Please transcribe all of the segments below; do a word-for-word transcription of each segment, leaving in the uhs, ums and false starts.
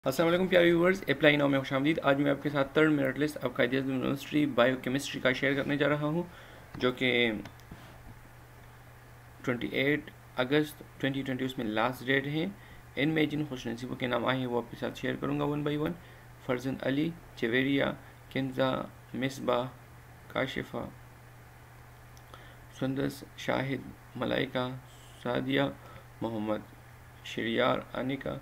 السلام علیکم پیارے ویورز، اپلائی ناؤ میں خوش آمدید۔ آج میں آپ کے ساتھ third merit list of Quaid Azam university biochemistry کا شیئر کرنے جا رہا ہوں، جو کہ twenty eight August twenty twenty اس میں لاسٹ ڈیٹ ہے۔ ان میں جن خوش نصیبوں کے نام آئے ہیں وہ آپ کے ساتھ شیئر کروں گا one by one. Farzan Ali, Javeria, Kinza, Misbah, Kashifa, Sundus, Shahid, ملائکہ، سعدیہ، محمد شریار، انیکا،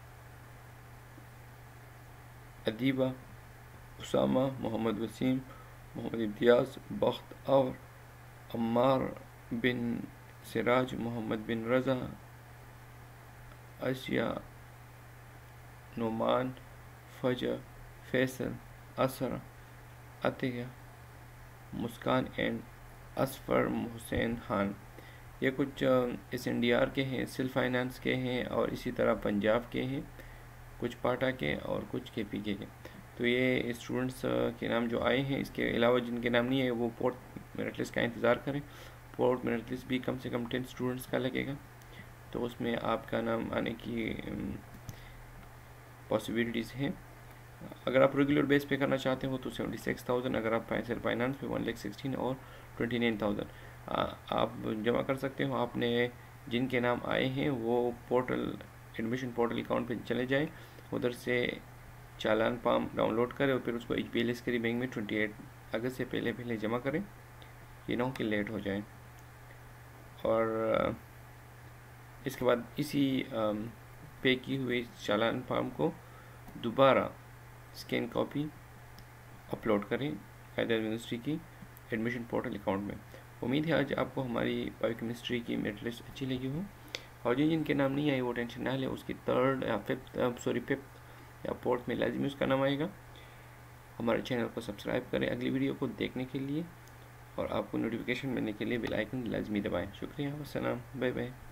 ادیبہ، اسامہ، محمد وسیم، محمد امتیاز، بخت اور عمار بن سراج، محمد بن رضا، اشیا، نعمان، فجر، فیصل، اثر، عطیہ، مسکان اینڈ اصفر حسین خان۔ یہ کچھ ایس این ڈی آر کے ہیں، سیلف فائنانس کے ہیں، اور اسی طرح پنجاب کے ہیں، کچھ پاٹا کے اور کچھ کے پی کے کے۔ تو یہ اسٹوڈنٹس کے نام جو آئے ہیں، اس کے علاوہ جن کے نام نہیں ہے وہ پورٹ میرٹ لسٹ کا انتظار کریں۔ پورٹ میرٹ لسٹ بھی کم سے کم ٹین اسٹوڈنٹس کا لگے گا، تو اس میں آپ کا نام آنے کی پاسبلٹیز ہیں۔ اگر آپ ریگولر بیس پہ کرنا چاہتے ہو تو سیونٹی سکس تھاؤزینڈ، اگر آپ سیلف فائنانس پہ ون لیک سکسٹین اور ٹوئنٹی نائن تھاؤزینڈ آپ جمع کر سکتے ہو۔ آپ نے جن کے نام آئے ہیں وہ پورٹل ایڈمیشن پورٹل اکاؤنٹ پہ چلے جائیں، ادھر سے چالان پام ڈاؤن لوڈ کریں اور پھر اس کو ایچ پی ایل ایس کری بینک میں ٹوئنٹی ایٹ اگست سے پہلے پہلے جمع کریں، یہ نہ ہو کہ لیٹ ہو جائیں۔ اور اس کے بعد اسی پے کی ہوئی چالان فارم کو دوبارہ اسکین کاپی اپلوڈ کریں قائد اعظم یونیورسٹی کی ایڈمیشن پورٹل اکاؤنٹ میں۔ امید ہے آج آپ کو ہماری بایو کیمسٹری کی میرٹ لسٹ اچھی لگی ہو، اور جن جن کے نام نہیں آئے وہ ٹینشن نہ لیں، اس کی تھرڈ یا ففتھ سوری ففتھ یا فورتھ میں لازمی اس کا نام آئے گا۔ ہمارے چینل کو سبسکرائب کریں اگلی ویڈیو کو دیکھنے کے لیے، اور آپ کو نوٹیفیکیشن ملنے کے لیے بیل آئیکن لازمی دبائیں۔ شکریہ، والسلام، بائے بائے۔